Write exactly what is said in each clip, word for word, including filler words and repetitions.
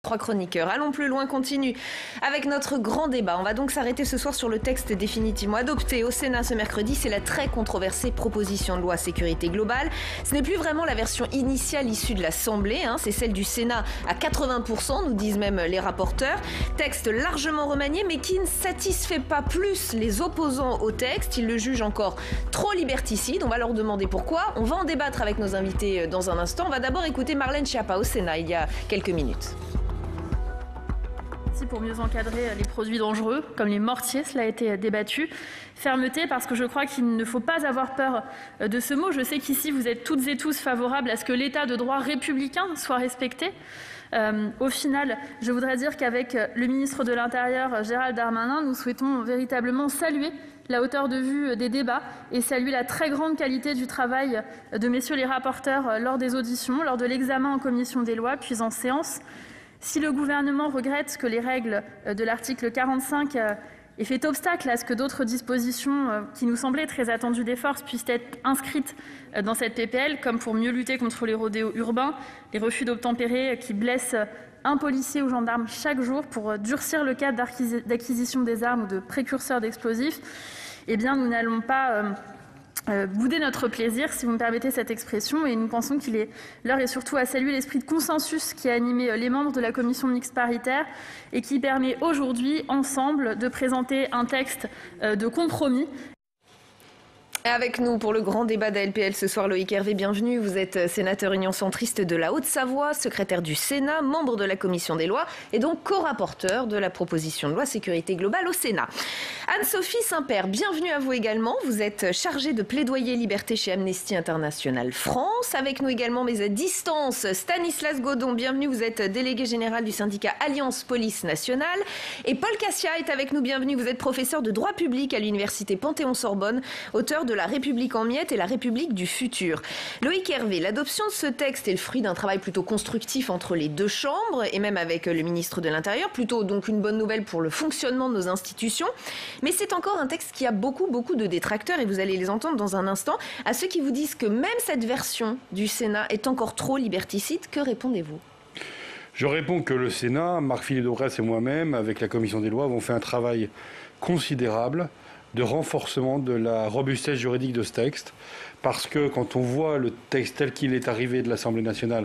Trois chroniqueurs. Allons plus loin, continue avec notre grand débat. On va donc s'arrêter ce soir sur le texte définitivement adopté au Sénat ce mercredi. C'est la très controversée proposition de loi sécurité globale. Ce n'est plus vraiment la version initiale issue de l'Assemblée, hein, c'est celle du Sénat à quatre-vingts pour cent, nous disent même les rapporteurs. Texte largement remanié, mais qui ne satisfait pas plus les opposants au texte. Ils le jugent encore trop liberticide. On va leur demander pourquoi. On va en débattre avec nos invités dans un instant. On va d'abord écouter Marlène Schiappa au Sénat il y a quelques minutes. Pour mieux encadrer les produits dangereux, comme les mortiers, cela a été débattu. Fermeté, parce que je crois qu'il ne faut pas avoir peur de ce mot. Je sais qu'ici, vous êtes toutes et tous favorables à ce que l'état de droit républicain soit respecté. Euh, au final, je voudrais dire qu'avec le ministre de l'Intérieur, Gérald Darmanin, nous souhaitons véritablement saluer la hauteur de vue des débats et saluer la très grande qualité du travail de messieurs les rapporteurs lors des auditions, lors de l'examen en commission des lois, puis en séance. Si le gouvernement regrette que les règles de l'article quarante-cinq aient fait obstacle à ce que d'autres dispositions qui nous semblaient très attendues des forces puissent être inscrites dans cette P P L, comme pour mieux lutter contre les rodéos urbains, les refus d'obtempérer qui blessent un policier ou gendarme chaque jour, pour durcir le cadre d'acquisition des armes ou de précurseurs d'explosifs, eh bien nous n'allons pas Euh, Euh, bouder notre plaisir, si vous me permettez cette expression, et nous pensons qu'il est l'heure et surtout à saluer l'esprit de consensus qui a animé les membres de la commission mixte paritaire et qui permet aujourd'hui, ensemble, de présenter un texte euh, de compromis. Avec nous pour le grand débat d'A L P L ce soir, Loïc Hervé, bienvenue. Vous êtes sénateur Union centriste de la Haute-Savoie, secrétaire du Sénat, membre de la commission des lois et donc co-rapporteur de la proposition de loi sécurité globale au Sénat. Anne-Sophie Saint-Père, bienvenue à vous également. Vous êtes chargée de plaidoyer liberté chez Amnesty International France. Avec nous également, mais à distance, Stanislas Godon, bienvenue. Vous êtes délégué général du syndicat Alliance Police Nationale. Et Paul Cassia est avec nous, bienvenue. Vous êtes professeur de droit public à l'université Panthéon-Sorbonne, auteur de La République en miettes et la République du futur. Loïc Hervé, l'adoption de ce texte est le fruit d'un travail plutôt constructif entre les deux chambres et même avec le ministre de l'Intérieur, plutôt donc une bonne nouvelle pour le fonctionnement de nos institutions. Mais c'est encore un texte qui a beaucoup, beaucoup de détracteurs et vous allez les entendre dans un instant. À ceux qui vous disent que même cette version du Sénat est encore trop liberticide, que répondez-vous ? Je réponds que le Sénat, Marc-Philippe Daubresse et moi-même, avec la commission des lois, avons fait un travail considérable de renforcement de la robustesse juridique de ce texte, parce que quand on voit le texte tel qu'il est arrivé de l'Assemblée nationale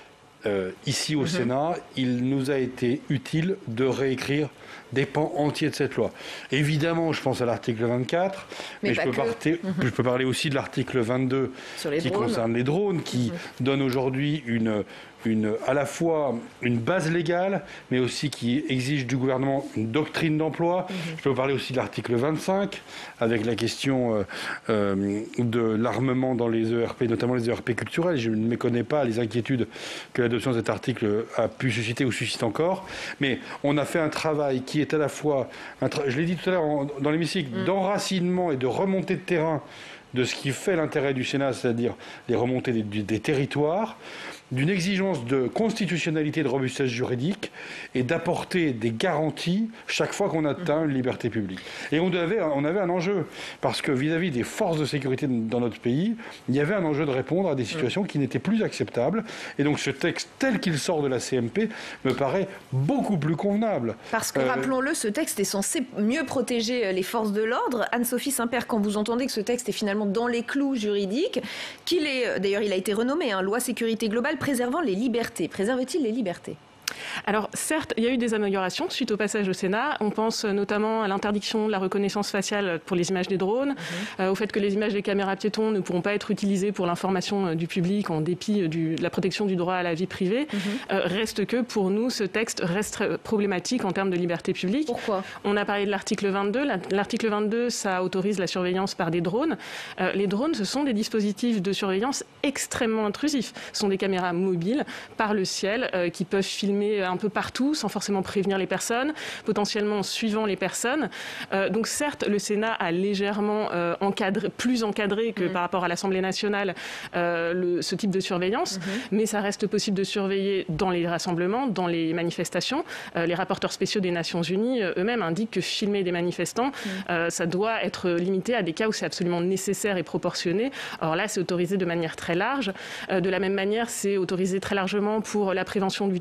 euh, ici au mmh. Sénat, il nous a été utile de réécrire des pans entiers de cette loi. Évidemment, je pense à l'article vingt-quatre, mais, mais je, peux parler, mmh. je peux parler aussi de l'article vingt-deux qui drones. concerne les drones, qui mmh. donne aujourd'hui une... Une, à la fois une base légale, mais aussi qui exige du gouvernement une doctrine d'emploi. Mmh. Je peux vous parler aussi de l'article vingt-cinq, avec la question euh, euh, de l'armement dans les E R P, notamment les E R P culturels. Je ne méconnais pas les inquiétudes que l'adoption de cet article a pu susciter ou suscite encore. Mais on a fait un travail qui est à la fois, un tra- je l'ai dit tout à l'heure en, dans l'hémicycle, mmh. d'enracinement et de remontée de terrain de ce qui fait l'intérêt du Sénat, c'est-à-dire les remontées des, des territoires, d'une exigence de constitutionnalité, de robustesse juridique et d'apporter des garanties chaque fois qu'on atteint une liberté publique. Et on avait, on avait un enjeu, parce que vis-à-vis des forces de sécurité dans notre pays, il y avait un enjeu de répondre à des situations qui n'étaient plus acceptables. Et donc ce texte, tel qu'il sort de la C M P, me paraît beaucoup plus convenable. Parce que, euh... rappelons-le, ce texte est censé mieux protéger les forces de l'ordre. Anne-Sophie Saint-Père, quand vous entendez que ce texte est finalement dans les clous juridiques, qu'il est, d'ailleurs il a été renommé, hein, loi sécurité globale, préservant les libertés. Préserve-t-il les libertés ? Alors certes, il y a eu des améliorations suite au passage au Sénat. On pense notamment à l'interdiction de la reconnaissance faciale pour les images des drones, mmh. euh, au fait que les images des caméras piétons ne pourront pas être utilisées pour l'information du public en dépit du, de la protection du droit à la vie privée. Mmh. Euh, reste que pour nous, ce texte reste problématique en termes de liberté publique. Pourquoi ? On a parlé de l'article vingt-deux. L'article vingt-deux, ça autorise la surveillance par des drones. Euh, les drones, ce sont des dispositifs de surveillance extrêmement intrusifs. Ce sont des caméras mobiles par le ciel euh, qui peuvent filmer un peu partout sans forcément prévenir les personnes, potentiellement en suivant les personnes. Euh, donc certes, le Sénat a légèrement euh, encadré, plus encadré que mmh. par rapport à l'Assemblée nationale euh, le, ce type de surveillance, mmh. mais ça reste possible de surveiller dans les rassemblements, dans les manifestations. Euh, les rapporteurs spéciaux des Nations Unies euh, eux-mêmes indiquent que filmer des manifestants, mmh. euh, ça doit être limité à des cas où c'est absolument nécessaire et proportionné. Or là, c'est autorisé de manière très large. Euh, de la même manière, c'est autorisé très largement pour la prévention du terrorisme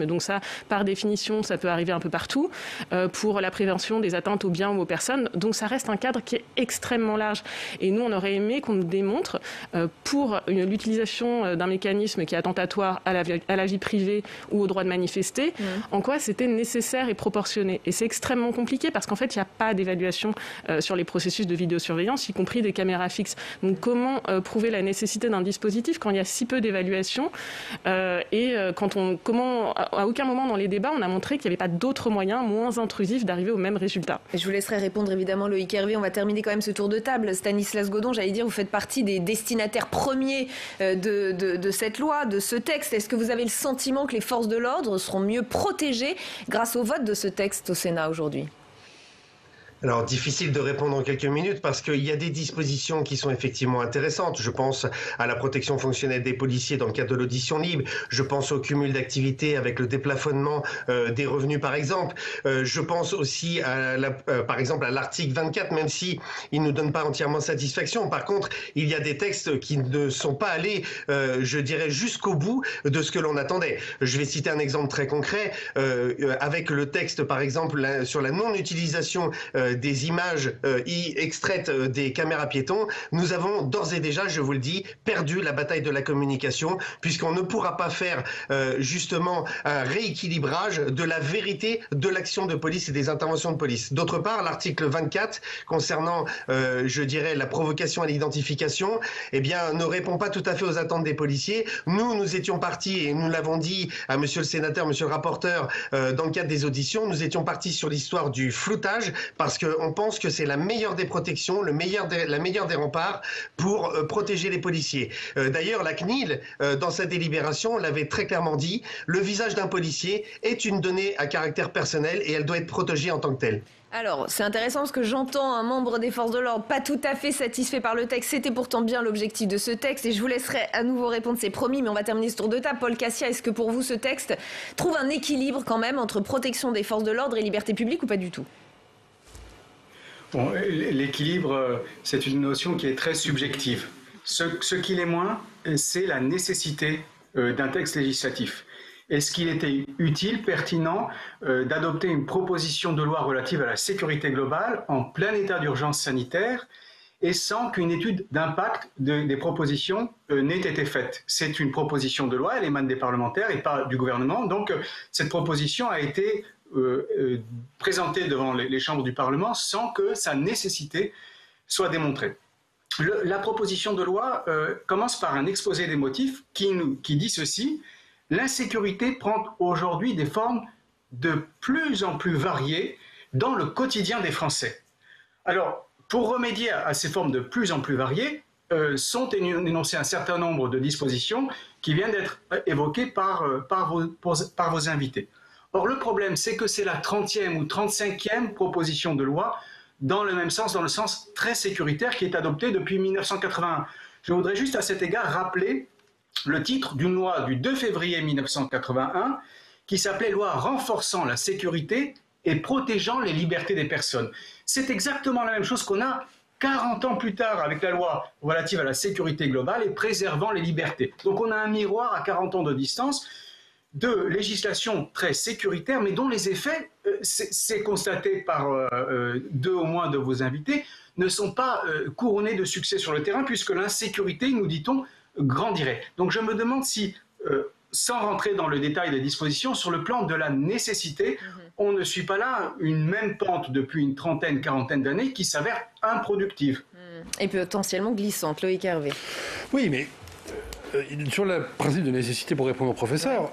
mécanisme. Donc ça, par définition, ça peut arriver un peu partout euh, pour la prévention des atteintes aux biens ou aux personnes. Donc ça reste un cadre qui est extrêmement large. Et nous, on aurait aimé qu'on nous démontre euh, pour l'utilisation d'un mécanisme qui est attentatoire à la, à la vie privée ou au droit de manifester, mmh. en quoi c'était nécessaire et proportionné. Et c'est extrêmement compliqué parce qu'en fait, il n'y a pas d'évaluation euh, sur les processus de vidéosurveillance, y compris des caméras fixes. Donc comment euh, prouver la nécessité d'un dispositif quand il y a si peu d'évaluation euh, et euh, quand on, comment, à aucun moment dans les débats, on a montré qu'il n'y avait pas d'autres moyens moins intrusifs d'arriver au même résultat. Je vous laisserai répondre évidemment Loïc Hervé. On va terminer quand même ce tour de table. Stanislas Godon, j'allais dire, vous faites partie des destinataires premiers de, de, de cette loi, de ce texte. Est-ce que vous avez le sentiment que les forces de l'ordre seront mieux protégées grâce au vote de ce texte au Sénat aujourd'hui ? Alors, difficile de répondre en quelques minutes parce qu'il y a des dispositions qui sont effectivement intéressantes. Je pense à la protection fonctionnelle des policiers dans le cadre de l'audition libre. Je pense au cumul d'activités avec le déplafonnement euh, des revenus, par exemple. Euh, je pense aussi, à la, euh, par exemple, à l'article vingt-quatre, même si il ne nous donne pas entièrement satisfaction. Par contre, il y a des textes qui ne sont pas allés, euh, je dirais, jusqu'au bout de ce que l'on attendait. Je vais citer un exemple très concret. Euh, avec le texte, par exemple, la, sur la non-utilisation euh, des images euh, extraites euh, des caméras piétons, nous avons d'ores et déjà, je vous le dis, perdu la bataille de la communication, puisqu'on ne pourra pas faire euh, justement un rééquilibrage de la vérité de l'action de police et des interventions de police. D'autre part, l'article vingt-quatre, concernant, euh, je dirais, la provocation à l'identification, eh bien, ne répond pas tout à fait aux attentes des policiers. Nous, nous étions partis, et nous l'avons dit à monsieur le sénateur, monsieur le rapporteur, euh, dans le cadre des auditions, nous étions partis sur l'histoire du floutage, parce que on pense que c'est la meilleure des protections, le meilleur des, la meilleure des remparts pour euh, protéger les policiers. Euh, D'ailleurs, la C N I L, euh, dans sa délibération, l'avait très clairement dit, le visage d'un policier est une donnée à caractère personnel et elle doit être protégée en tant que telle. Alors, c'est intéressant parce que j'entends un membre des forces de l'ordre pas tout à fait satisfait par le texte. C'était pourtant bien l'objectif de ce texte et je vous laisserai à nouveau répondre, c'est promis, mais on va terminer ce tour de table. Paul Cassia, est-ce que pour vous, ce texte trouve un équilibre quand même entre protection des forces de l'ordre et liberté publique ou pas du tout ? Bon, l'équilibre, c'est une notion qui est très subjective. Ce, ce qu'il est moins, c'est la nécessité euh, d'un texte législatif. Est-ce qu'il était utile, pertinent, euh, d'adopter une proposition de loi relative à la sécurité globale en plein état d'urgence sanitaire et sans qu'une étude d'impact de, des propositions euh, n'ait été faite? C'est une proposition de loi, elle émane des parlementaires et pas du gouvernement. Donc, euh, cette proposition a été Euh, euh, présentée devant les, les chambres du Parlement sans que sa nécessité soit démontrée. Le, la proposition de loi euh, commence par un exposé des motifs qui, nous, qui dit ceci: l'insécurité prend aujourd'hui des formes de plus en plus variées dans le quotidien des Français. Alors, pour remédier à, à ces formes de plus en plus variées, euh, sont énoncées un certain nombre de dispositions qui viennent d'être évoquées par, euh, par, vos, pour, par vos invités. Or, le problème, c'est que c'est la trentième ou trente-cinquième proposition de loi dans le même sens, dans le sens très sécuritaire, qui est adoptée depuis mille neuf cent quatre-vingt-un. Je voudrais juste à cet égard rappeler le titre d'une loi du deux février mille neuf cent quatre-vingt-un qui s'appelait « Loi renforçant la sécurité et protégeant les libertés des personnes ». C'est exactement la même chose qu'on a quarante ans plus tard avec la loi relative à la sécurité globale et préservant les libertés. Donc on a un miroir à quarante ans de distance de législation très sécuritaire, mais dont les effets, euh, c'est constaté par euh, deux au moins de vos invités, ne sont pas euh, couronnés de succès sur le terrain, puisque l'insécurité, nous dit-on, grandirait. Donc je me demande si, euh, sans rentrer dans le détail des dispositions, sur le plan de la nécessité, mmh. on ne suit pas là une même pente depuis une trentaine, quarantaine d'années qui s'avère improductive. Et potentiellement glissante. Loïc Hervé. Oui, mais euh, sur le principe de nécessité, pour répondre au professeur, ouais.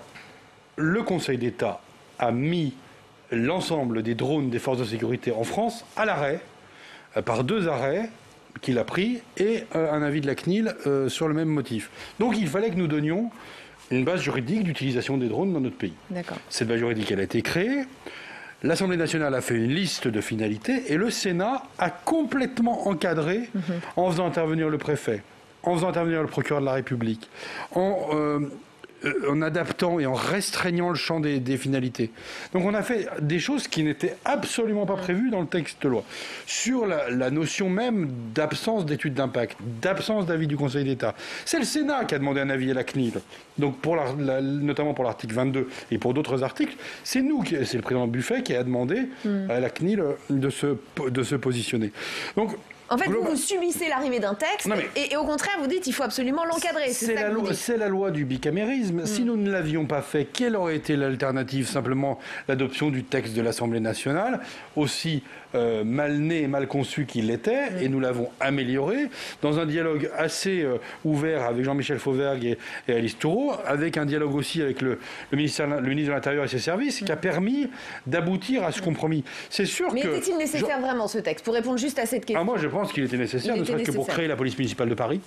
Le Conseil d'État a mis l'ensemble des drones des forces de sécurité en France à l'arrêt, euh, par deux arrêts qu'il a pris, et euh, un avis de la C N I L euh, sur le même motif. Donc il fallait que nous donnions une base juridique d'utilisation des drones dans notre pays. Cette base juridique, elle a été créée. L'Assemblée nationale a fait une liste de finalités et le Sénat a complètement encadré mmh. en faisant intervenir le préfet, en faisant intervenir le procureur de la République, en... Euh, en adaptant et en restreignant le champ des, des finalités. Donc on a fait des choses qui n'étaient absolument pas prévues dans le texte de loi. Sur la, la notion même d'absence d'études d'impact, d'absence d'avis du Conseil d'État. C'est le Sénat qui a demandé un avis à la C N I L, donc pour la, la, notamment pour l'article vingt-deux et pour d'autres articles. C'est nous, qui, c'est le président Buffet qui a demandé mmh. à la C N I L de se, de se positionner. Donc, En fait, vous, vous subissez l'arrivée d'un texte non, et, et au contraire, vous dites qu'il faut absolument l'encadrer. C'est, c'est, la loi, c'est la loi du bicamérisme. Mm. Si nous ne l'avions pas fait, quelle aurait été l'alternative ? Simplement l'adoption du texte de l'Assemblée nationale, aussi euh, mal né et mal conçu qu'il l'était, mm. et nous l'avons amélioré dans un dialogue assez euh, ouvert avec Jean-Michel Fauvergue et, et Alice Toureau, avec un dialogue aussi avec le, le, ministère, le ministre de l'Intérieur et ses services, mm. qui a permis d'aboutir à ce compromis. C'est sûr Mais que... Mais était-il nécessaire je... vraiment ce texte ? Pour répondre juste à cette question. Ah, moi, je pense Je pense qu'il était nécessaire, ne serait-ce que pour créer la police municipale de Paris,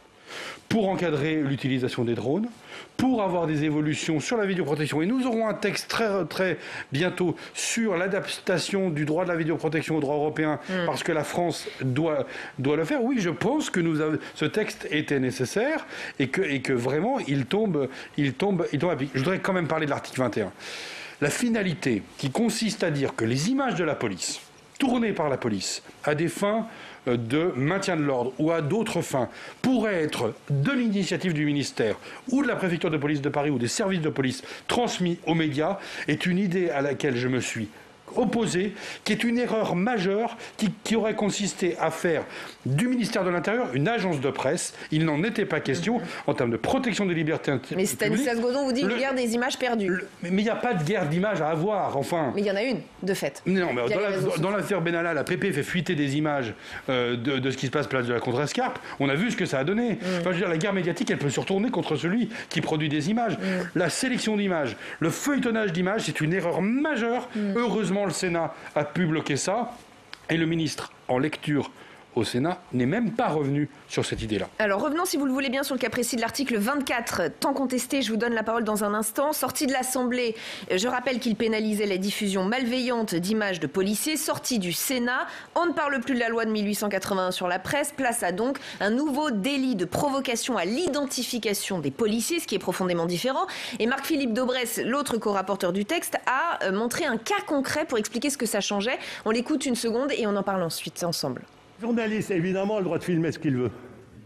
pour encadrer l'utilisation des drones, pour avoir des évolutions sur la vidéoprotection. Et nous aurons un texte très, très bientôt sur l'adaptation du droit de la vidéoprotection au droit européen, mmh. parce que la France doit, doit le faire. Oui, je pense que nous avons, ce texte était nécessaire et que, et que vraiment, il tombe, il tombe, il tombe à pic. Je voudrais quand même parler de l'article vingt et un. La finalité qui consiste à dire que les images de la police, tournées par la police, à des fins de maintien de l'ordre ou à d'autres fins, pourrait être de l'initiative du ministère ou de la préfecture de police de Paris ou des services de police transmis aux médias, est une idée à laquelle je me suis opposé, qui est une erreur majeure qui, qui aurait consisté à faire du ministère de l'Intérieur une agence de presse. Il n'en était pas question en termes de protection des libertés publiques. Mais Stanislas Godon vous dit le, guerre des images perdues. Le, mais il n'y a pas de guerre d'images à avoir, enfin. Mais il y en a une, de fait. Non, mais dans, la, dans l'affaire Benalla, la P P fait fuiter des images euh, de, de ce qui se passe place de la Contrescarpe. On a vu ce que ça a donné. Mm. Enfin, je veux dire, la guerre médiatique, elle peut se retourner contre celui qui produit des images. Mm. La sélection d'images, le feuilletonnage d'images, c'est une erreur majeure. Mm. Heureusement, le Sénat a pu bloquer ça, et le ministre, en lecture au Sénat, n'est même pas revenu sur cette idée-là. Alors revenons, si vous le voulez bien, sur le cas précis de l'article vingt-quatre, tant contesté. Je vous donne la parole dans un instant. Sorti de l'Assemblée, je rappelle qu'il pénalisait la diffusion malveillante d'images de policiers. Sorti du Sénat, on ne parle plus de la loi de mille huit cent quatre-vingt-un sur la presse. Place à donc un nouveau délit de provocation à l'identification des policiers, ce qui est profondément différent. Et Marc-Philippe Daubresse, l'autre co-rapporteur du texte, a montré un cas concret pour expliquer ce que ça changeait. On l'écoute une seconde et on en parle ensuite ensemble. Le journaliste, évidemment, a le droit de filmer ce qu'il veut.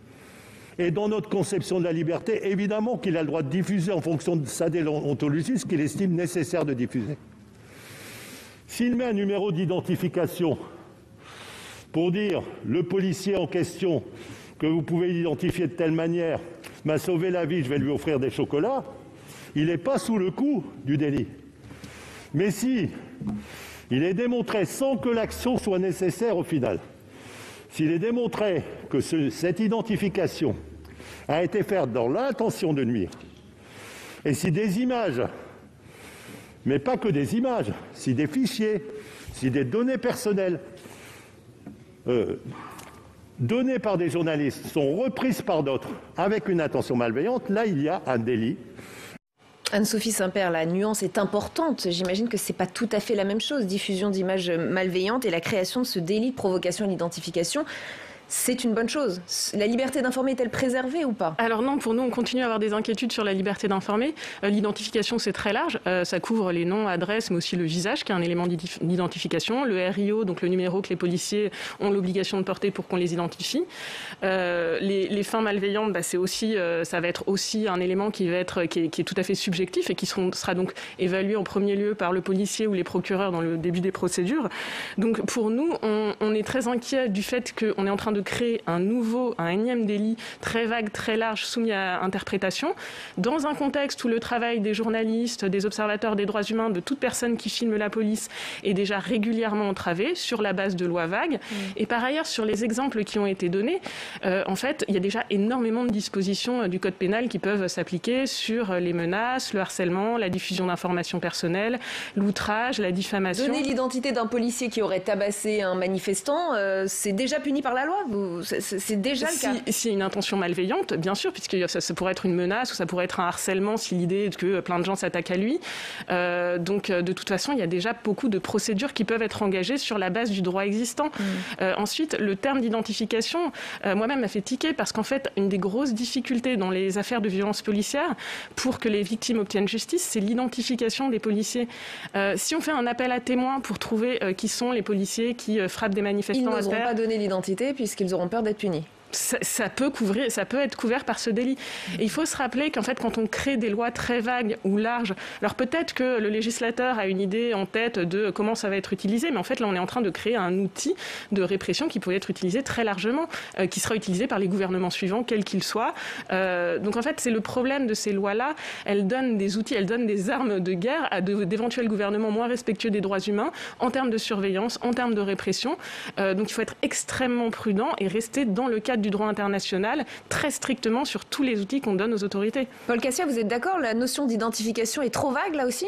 Et dans notre conception de la liberté, évidemment qu'il a le droit de diffuser en fonction de sa déontologie ce qu'il estime nécessaire de diffuser. S'il met un numéro d'identification pour dire le policier en question que vous pouvez identifier de telle manière m'a sauvé la vie, je vais lui offrir des chocolats, il n'est pas sous le coup du délit. Mais si il est démontré sans que l'action soit nécessaire au final, s'il est démontré que ce, cette identification a été faite dans l'intention de nuire, et si des images, mais pas que des images, si des fichiers, si des données personnelles euh, données par des journalistes sont reprises par d'autres avec une intention malveillante, là il y a un délit. Anne-Sophie Saint-Père, la nuance est importante. J'imagine que ce n'est pas tout à fait la même chose. Diffusion d'images malveillantes et la création de ce délit de provocation à l'identification. C'est une bonne chose. La liberté d'informer est-elle préservée ou pas ? Alors non, pour nous, on continue à avoir des inquiétudes sur la liberté d'informer. Euh, l'identification, c'est très large. Euh, ça couvre les noms, adresses, mais aussi le visage, qui est un élément d'identification. Le R I O, donc le numéro que les policiers ont l'obligation de porter pour qu'on les identifie. Euh, les, les fins malveillantes, bah, c'est aussi, euh, ça va être aussi un élément qui, va être, qui, est, qui est tout à fait subjectif et qui seront, sera donc évalué en premier lieu par le policier ou les procureurs dans le début des procédures. Donc pour nous, on, on est très inquiet du fait qu'on est en train de de créer un nouveau, un énième délit très vague, très large, soumis à interprétation, dans un contexte où le travail des journalistes, des observateurs des droits humains, de toute personne qui filme la police est déjà régulièrement entravé sur la base de lois vagues. Mmh. Et par ailleurs, sur les exemples qui ont été donnés, euh, en fait, il y a déjà énormément de dispositions euh, du Code pénal qui peuvent s'appliquer sur euh, les menaces, le harcèlement, la diffusion d'informations personnelles, l'outrage, la diffamation. Donner l'identité d'un policier qui aurait tabassé un manifestant, euh, c'est déjà puni par la loi ? C'est déjà le cas. Si, s'il y a une intention malveillante, bien sûr, puisque ça, ça pourrait être une menace ou ça pourrait être un harcèlement si l'idée est que plein de gens s'attaquent à lui. Euh, donc, de toute façon, il y a déjà beaucoup de procédures qui peuvent être engagées sur la base du droit existant. Mmh. Euh, ensuite, le terme d'identification, euh, moi-même, m'a fait tiquer parce qu'en fait, une des grosses difficultés dans les affaires de violence policière pour que les victimes obtiennent justice, c'est l'identification des policiers. Euh, si on fait un appel à témoins pour trouver euh, qui sont les policiers qui euh, frappent des manifestants à terre... Ils n'oseront pas donner l'identité puisqu'ils auront peur d'être punis. Ça, ça, peut couvrir, ça peut être couvert par ce délit. Et il faut se rappeler qu'en fait, quand on crée des lois très vagues ou larges, alors peut-être que le législateur a une idée en tête de comment ça va être utilisé, mais en fait, là, on est en train de créer un outil de répression qui pourrait être utilisé très largement, euh, qui sera utilisé par les gouvernements suivants, quels qu'ils soient. Euh, donc en fait, c'est le problème de ces lois-là. Elles donnent des outils, elles donnent des armes de guerre à de, d'éventuels gouvernements moins respectueux des droits humains en termes de surveillance, en termes de répression. Euh, donc il faut être extrêmement prudent et rester dans le cadre du droit international, très strictement sur tous les outils qu'on donne aux autorités. Paul Cassia, vous êtes d'accord? La notion d'identification est trop vague, là aussi?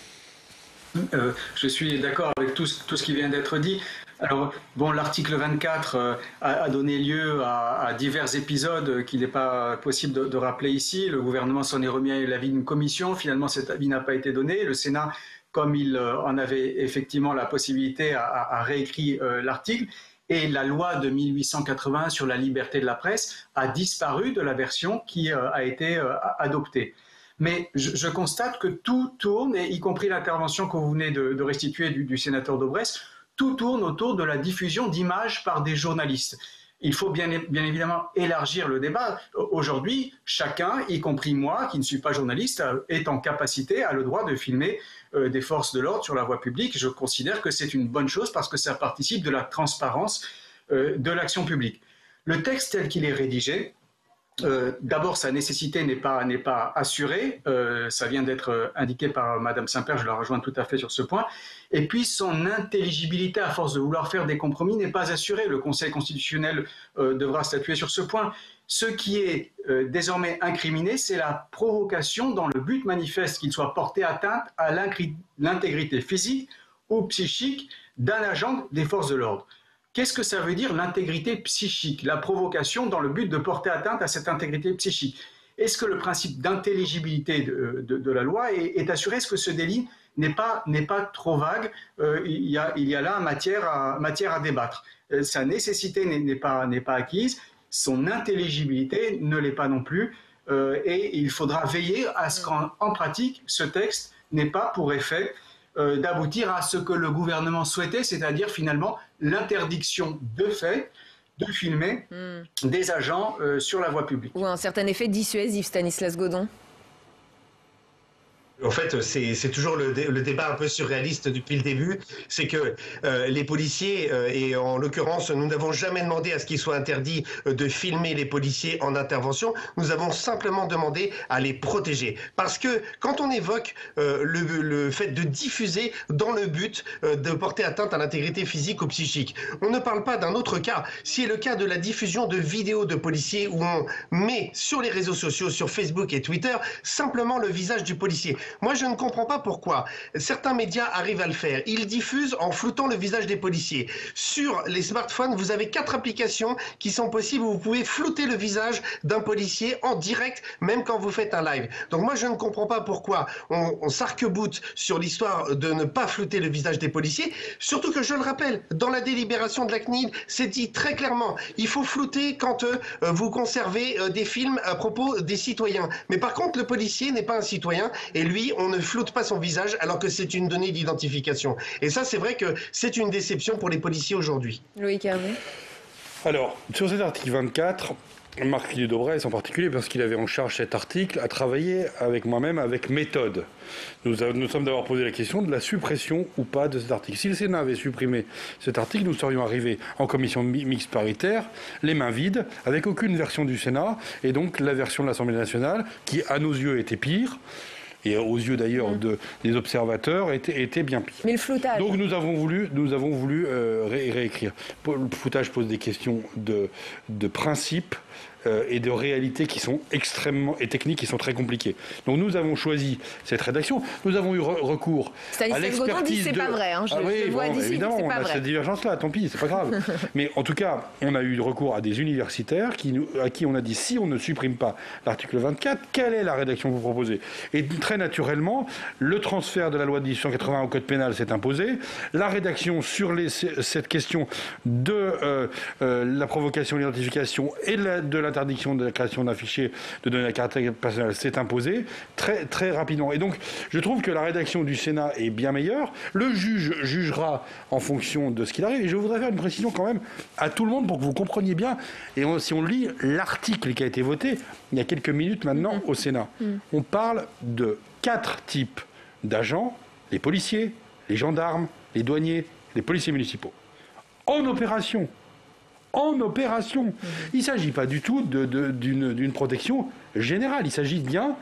euh, Je suis d'accord avec tout, tout ce qui vient d'être dit. Alors, bon, l'article vingt-quatre euh, a, a donné lieu à, à divers épisodes qu'il n'est pas possible de, de rappeler ici. Le gouvernement s'en est remis à l'avis d'une commission. Finalement, cet avis n'a pas été donné. Le Sénat, comme il euh, en avait effectivement la possibilité, a, a, a réécrit euh, l'article. Et la loi de mille huit cent quatre-vingts sur la liberté de la presse a disparu de la version qui euh, a été euh, adoptée. Mais je, je constate que tout tourne, et y compris l'intervention que vous venez de, de restituer du, du sénateur Daubresse, tout tourne autour de la diffusion d'images par des journalistes. Il faut bien, bien évidemment élargir le débat. Aujourd'hui, chacun, y compris moi, qui ne suis pas journaliste, est en capacité, a le droit de filmer euh, des forces de l'ordre sur la voie publique. Je considère que c'est une bonne chose parce que ça participe de la transparence euh, de l'action publique. Le texte tel qu'il est rédigé, Euh, d'abord, sa nécessité n'est pas, n'est pas assurée, euh, ça vient d'être indiqué par Madame Saint-Père, je la rejoins tout à fait sur ce point, et puis son intelligibilité, à force de vouloir faire des compromis, n'est pas assurée. Le Conseil constitutionnel euh, devra statuer sur ce point. Ce qui est euh, désormais incriminé, c'est la provocation dans le but manifeste qu'il soit porté atteinte à l'intégrité physique ou psychique d'un agent des forces de l'ordre. Qu'est-ce que ça veut dire l'intégrité psychique, la provocation dans le but de porter atteinte à cette intégrité psychique? Est-ce que le principe d'intelligibilité de, de, de la loi est, est assuré? Est-ce que ce délit n'est pas, n'est pas trop vague? euh, il, y a, il y a là matière à, matière à débattre. Euh, sa nécessité n'est, n'est, pas, n'est pas acquise, son intelligibilité ne l'est pas non plus, euh, et il faudra veiller à ce qu'en en pratique, ce texte n'ait pas pour effet Euh, d'aboutir à ce que le gouvernement souhaitait, c'est-à-dire finalement l'interdiction de fait de filmer mmh. des agents euh, sur la voie publique. Ou un certain effet dissuasif, Stanislas Godon. En fait, c'est, c'est toujours le, dé, le débat un peu surréaliste depuis le début. C'est que euh, les policiers, euh, et en l'occurrence, nous n'avons jamais demandé à ce qu'il soit interdit euh, de filmer les policiers en intervention. Nous avons simplement demandé à les protéger. Parce que quand on évoque euh, le, le fait de diffuser dans le but euh, de porter atteinte à l'intégrité physique ou psychique, on ne parle pas d'un autre cas. C'est le cas de la diffusion de vidéos de policiers où on met sur les réseaux sociaux, sur Facebook et Twitter, simplement le visage du policier. Moi, je ne comprends pas pourquoi certains médias arrivent à le faire. Ils diffusent en floutant le visage des policiers. Sur les smartphones, vous avez quatre applications qui sont possibles où vous pouvez flouter le visage d'un policier en direct, même quand vous faites un live. Donc moi, je ne comprends pas pourquoi on, on s'arc-boute sur l'histoire de ne pas flouter le visage des policiers. Surtout que, je le rappelle, dans la délibération de la C N I L, c'est dit très clairement, il faut flouter quand euh, vous conservez euh, des films à propos des citoyens. Mais par contre, le policier n'est pas un citoyen et lui, on ne floute pas son visage alors que c'est une donnée d'identification. Et ça, c'est vrai que c'est une déception pour les policiers aujourd'hui. Loïc Hervé. Alors, sur cet article vingt-quatre, Marc-Philippe Daubresse en particulier, parce qu'il avait en charge cet article, a travaillé avec moi-même avec méthode. Nous, a, nous sommes d'avoir posé la question de la suppression ou pas de cet article. Si le Sénat avait supprimé cet article, nous serions arrivés en commission mixte paritaire, les mains vides, avec aucune version du Sénat, et donc la version de l'Assemblée nationale, qui à nos yeux était pire, et aux yeux d'ailleurs mmh. de, des observateurs, était, était bien pire. Mais le floutage. Donc nous avons voulu, nous avons voulu euh, ré, réécrire. Le floutage pose des questions de, de principe. euh, et de réalités qui sont extrêmement et techniques qui sont très compliquées. Donc nous avons choisi cette rédaction. Nous avons eu re recours Stanislas à l'expertise. C'est de... pas vrai. Hein, je, ah oui, je bon, vois d'ici. Évidemment, c'est on pas a vrai. cette divergence-là. Tant pis, c'est pas grave. Mais en tout cas, on a eu recours à des universitaires qui nous, à qui on a dit si on ne supprime pas l'article vingt-quatre, quelle est la rédaction que vous proposez? Et très naturellement, le transfert de la loi de mille huit cent quatre-vingts au code pénal s'est imposé. La rédaction sur les, cette question de euh, euh, la provocation, l'identification et la, de l'interdiction de la création d'un fichier de données à caractère personnel s'est imposée très, très rapidement. Et donc, je trouve que la rédaction du Sénat est bien meilleure. Le juge jugera en fonction de ce qu'il arrive. Et je voudrais faire une précision quand même à tout le monde pour que vous compreniez bien. Et on, si on lit l'article qui a été voté il y a quelques minutes maintenant mmh. au Sénat, mmh. on parle de quatre types d'agents, les policiers, les gendarmes, les douaniers, les policiers municipaux. En opération. En opération. Mmh. Il ne s'agit pas du tout d'une protection générale. Il s'agit bien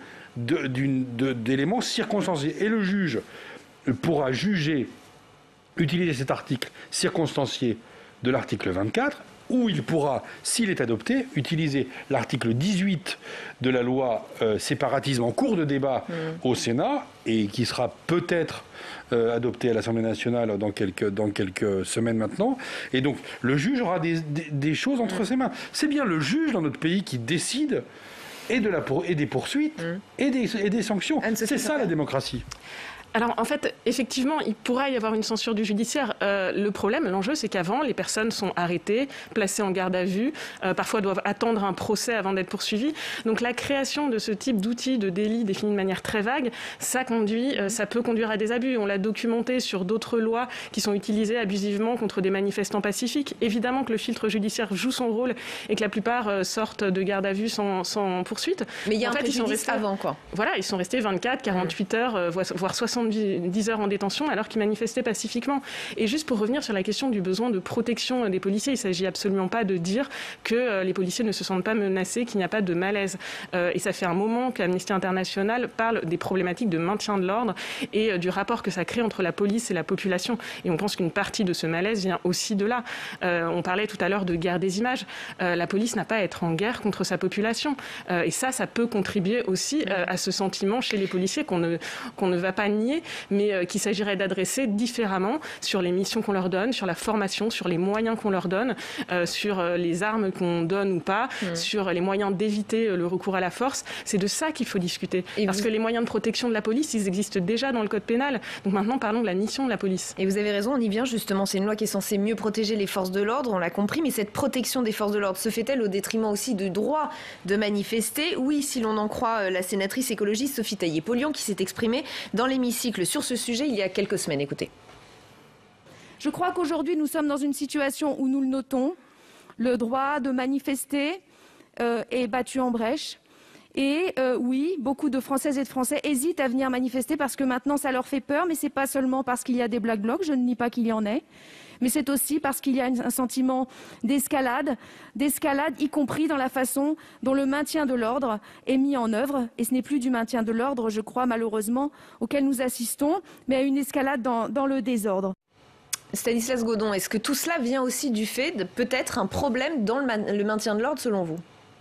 d'éléments circonstanciés. Et le juge pourra juger, utiliser cet article circonstancié de l'article vingt-quatre, où il pourra, s'il est adopté, utiliser l'article dix-huit de la loi euh, séparatisme en cours de débat mmh. au Sénat, et qui sera peut-être euh, adopté à l'Assemblée nationale dans quelques, dans quelques semaines maintenant. Et donc, le juge aura des, des, des choses entre mmh. ses mains. C'est bien le juge dans notre pays qui décide et, de la pour, et des poursuites mmh. et, des, et des sanctions. C'est ça la démocratie. Alors, en fait, effectivement, il pourra y avoir une censure du judiciaire. Euh, le problème, l'enjeu, c'est qu'avant, les personnes sont arrêtées, placées en garde à vue, euh, parfois doivent attendre un procès avant d'être poursuivies. Donc, la création de ce type d'outils de délit définis de manière très vague, ça conduit, euh, ça peut conduire à des abus. On l'a documenté sur d'autres lois qui sont utilisées abusivement contre des manifestants pacifiques. Évidemment que le filtre judiciaire joue son rôle et que la plupart euh, sortent de garde à vue sans, sans poursuite. Mais il y a en un fait, préjudice ils sont restés, avant, quoi. Voilà, ils sont restés vingt-quatre, quarante-huit mmh. heures, euh, voire soixante-dix heures en détention alors qu'ils manifestaient pacifiquement. Et juste pour revenir sur la question du besoin de protection des policiers, il ne s'agit absolument pas de dire que euh, les policiers ne se sentent pas menacés, qu'il n'y a pas de malaise. Euh, et ça fait un moment qu'Amnesty International parle des problématiques de maintien de l'ordre et euh, du rapport que ça crée entre la police et la population. Et on pense qu'une partie de ce malaise vient aussi de là. Euh, on parlait tout à l'heure de guerre des images. Euh, la police n'a pas à être en guerre contre sa population. Euh, et ça, ça peut contribuer aussi euh, à ce sentiment chez les policiers qu'on ne, qu'on ne va pas nier, mais euh, qu'il s'agirait d'adresser différemment sur les missions qu'on leur donne, sur la formation, sur les moyens qu'on leur donne, euh, sur euh, les armes qu'on donne ou pas, mmh. sur les moyens d'éviter euh, le recours à la force. C'est de ça qu'il faut discuter. Et Parce vous... que les moyens de protection de la police, ils existent déjà dans le code pénal. Donc maintenant, parlons de la mission de la police. Et vous avez raison, on y vient justement. C'est une loi qui est censée mieux protéger les forces de l'ordre, on l'a compris, mais cette protection des forces de l'ordre se fait-elle au détriment aussi du droit de manifester? Oui, si l'on en croit euh, la sénatrice écologiste Sophie Taillé-Polian qui s'est exprimée dans l'hémicycle sur ce sujet il y a quelques semaines. Écoutez. Je crois qu'aujourd'hui, nous sommes dans une situation où nous le notons. Le droit de manifester euh, est battu en brèche. Et euh, oui, beaucoup de Françaises et de Français hésitent à venir manifester parce que maintenant, ça leur fait peur. Mais ce n'est pas seulement parce qu'il y a des Black Blocs, je ne nie pas qu'il y en ait. Mais c'est aussi parce qu'il y a un sentiment d'escalade, d'escalade y compris dans la façon dont le maintien de l'ordre est mis en œuvre. Et ce n'est plus du maintien de l'ordre, je crois, malheureusement, auquel nous assistons, mais à une escalade dans, dans le désordre. Stanislas Godon, est-ce que tout cela vient aussi du fait de peut-être un problème dans le, man- le maintien de l'ordre, selon vous ?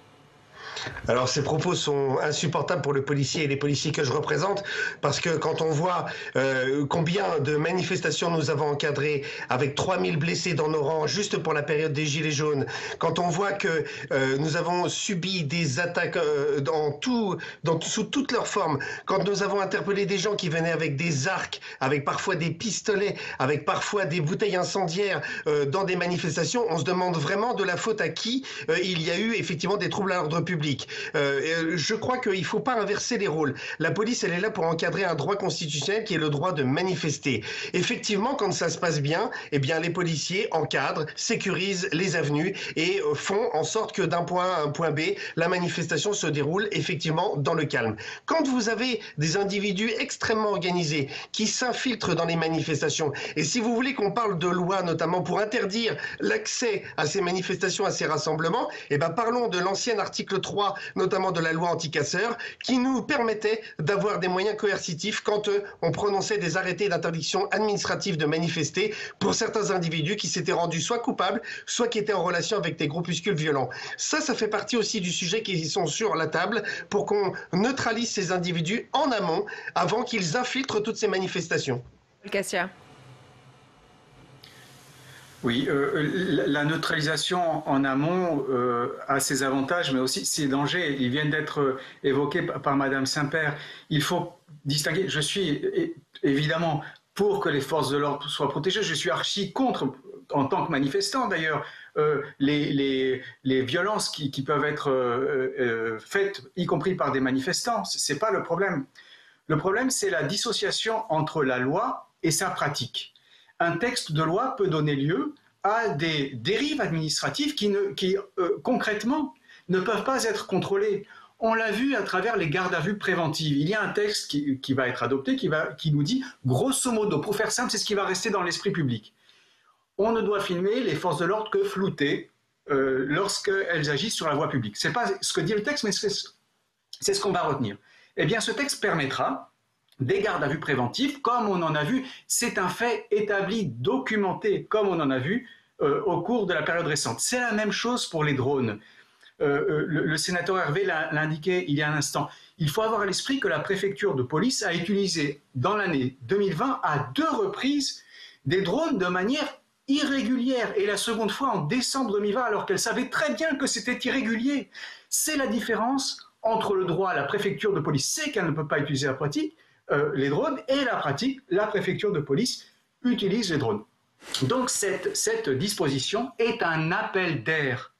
Alors ces propos sont insupportables pour le policier et les policiers que je représente, parce que quand on voit euh, combien de manifestations nous avons encadrées avec trois mille blessés dans nos rangs juste pour la période des Gilets jaunes, quand on voit que euh, nous avons subi des attaques euh, dans tout, dans, sous toutes leurs formes, quand nous avons interpellé des gens qui venaient avec des arcs, avec parfois des pistolets, avec parfois des bouteilles incendiaires euh, dans des manifestations, on se demande vraiment de la faute à qui euh, il y a eu effectivement des troubles à l'ordre public. Euh, je crois qu'il ne faut pas inverser les rôles. La police, elle est là pour encadrer un droit constitutionnel qui est le droit de manifester. Effectivement, quand ça se passe bien, eh bien, les policiers encadrent, sécurisent les avenues et font en sorte que d'un point A à un point B, la manifestation se déroule effectivement dans le calme. Quand vous avez des individus extrêmement organisés qui s'infiltrent dans les manifestations, et si vous voulez qu'on parle de loi notamment pour interdire l'accès à ces manifestations, à ces rassemblements, eh bien, parlons de l'ancien article trois trois, notamment de la loi anti-casseurs, qui nous permettait d'avoir des moyens coercitifs quand euh, on prononçait des arrêtés d'interdiction administrative de manifester pour certains individus qui s'étaient rendus soit coupables, soit qui étaient en relation avec des groupuscules violents. Ça, ça fait partie aussi du sujet qui sont sur la table pour qu'on neutralise ces individus en amont avant qu'ils infiltrent toutes ces manifestations. Cassia. Oui, euh, la neutralisation en amont euh, a ses avantages, mais aussi ses dangers. Ils viennent d'être évoqués par Madame Saint-Père. Il faut distinguer. Je suis évidemment pour que les forces de l'ordre soient protégées. Je suis archi contre, en tant que manifestant d'ailleurs, euh, les, les, les violences qui, qui peuvent être euh, euh, faites, y compris par des manifestants. C'est pas le problème. Le problème, c'est la dissociation entre la loi et sa pratique. Un texte de loi peut donner lieu à des dérives administratives qui, ne, qui euh, concrètement, ne peuvent pas être contrôlées. On l'a vu à travers les gardes à vue préventives. Il y a un texte qui, qui va être adopté qui, va, qui nous dit, grosso modo, pour faire simple, c'est ce qui va rester dans l'esprit public. On ne doit filmer les forces de l'ordre que floutées euh, lorsqu'elles agissent sur la voie publique. Ce n'est pas ce que dit le texte, mais c'est ce qu'on va retenir. Eh bien, ce texte permettra des gardes à vue préventifs, comme on en a vu, c'est un fait établi, documenté, comme on en a vu euh, au cours de la période récente. C'est la même chose pour les drones. Euh, le, le sénateur Hervé l'a indiqué il y a un instant. Il faut avoir à l'esprit que la préfecture de police a utilisé dans l'année deux mille vingt à deux reprises des drones de manière irrégulière, et la seconde fois en décembre deux mille vingt, alors qu'elle savait très bien que c'était irrégulier. C'est la différence entre le droit, la préfecture de police sait qu'elle ne peut pas utiliser la pratique, Euh, les drones, et la pratique, la préfecture de police utilise les drones. Donc cette, cette disposition est un appel d'air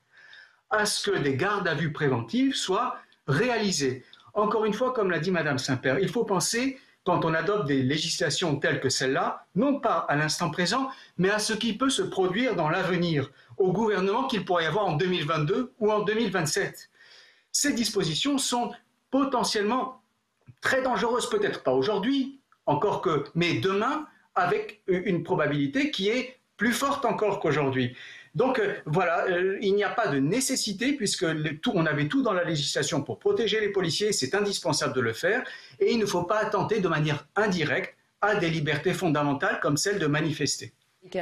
à ce que des gardes à vue préventives soient réalisées. Encore une fois, comme l'a dit Madame Saint-Père, il faut penser, quand on adopte des législations telles que celle-là, non pas à l'instant présent, mais à ce qui peut se produire dans l'avenir, au gouvernement qu'il pourrait y avoir en deux mille vingt-deux ou en deux mille vingt-sept. Ces dispositions sont potentiellement très dangereuse, peut-être pas aujourd'hui, encore que, mais demain, avec une probabilité qui est plus forte encore qu'aujourd'hui. Donc euh, voilà, euh, il n'y a pas de nécessité, puisque le, tout, on avait tout dans la législation pour protéger les policiers, c'est indispensable de le faire, et il ne faut pas attenter de manière indirecte à des libertés fondamentales comme celle de manifester.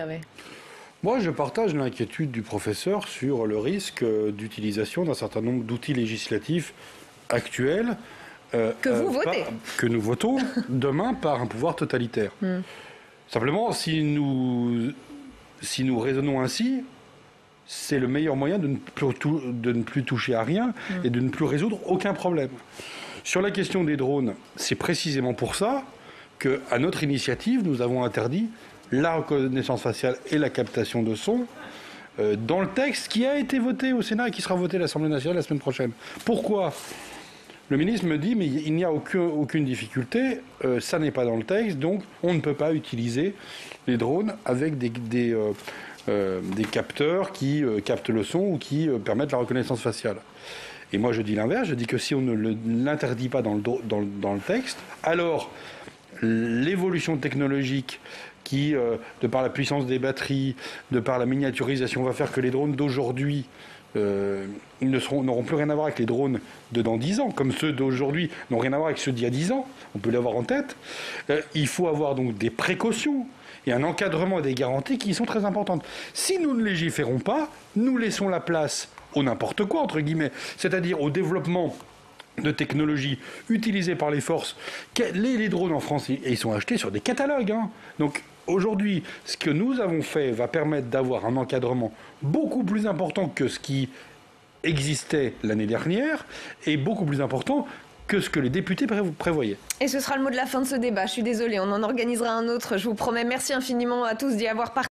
Moi, je partage l'inquiétude du professeur sur le risque d'utilisation d'un certain nombre d'outils législatifs actuels, Euh, que vous euh, votez. par, que nous votons demain par un pouvoir totalitaire. Mm. Simplement, si nous, si nous raisonnons ainsi, c'est le meilleur moyen de ne plus, tou- de ne plus toucher à rien mm. et de ne plus résoudre aucun problème. Sur la question des drones, c'est précisément pour ça qu'à notre initiative, nous avons interdit la reconnaissance faciale et la captation de son euh, dans le texte qui a été voté au Sénat et qui sera voté à l'Assemblée nationale la semaine prochaine. Pourquoi ? Le ministre me dit, mais il n'y a aucun, aucune difficulté, euh, ça n'est pas dans le texte, donc on ne peut pas utiliser les drones avec des, des, euh, euh, des capteurs qui euh, captent le son ou qui euh, permettent la reconnaissance faciale. Et moi je dis l'inverse, je dis que si on ne l'interdit pas dans le, dans, dans le texte, alors l'évolution technologique qui, euh, de par la puissance des batteries, de par la miniaturisation, va faire que les drones d'aujourd'hui Euh, ils ne seront, n'auront plus rien à voir avec les drones de dans dix ans, comme ceux d'aujourd'hui n'ont rien à voir avec ceux d'il y a dix ans, on peut l'avoir en tête. Euh, il faut avoir donc des précautions et un encadrement et des garanties qui sont très importantes. Si nous ne légiférons pas, nous laissons la place au n'importe quoi, entre guillemets, c'est-à-dire au développement de technologies utilisées par les forces. Les, les drones en France, ils sont achetés sur des catalogues. Hein. Donc aujourd'hui, ce que nous avons fait va permettre d'avoir un encadrement beaucoup plus important que ce qui existait l'année dernière et beaucoup plus important que ce que les députés prévoyaient. Et ce sera le mot de la fin de ce débat. Je suis désolée, on en organisera un autre, je vous promets. Merci infiniment à tous d'y avoir participé.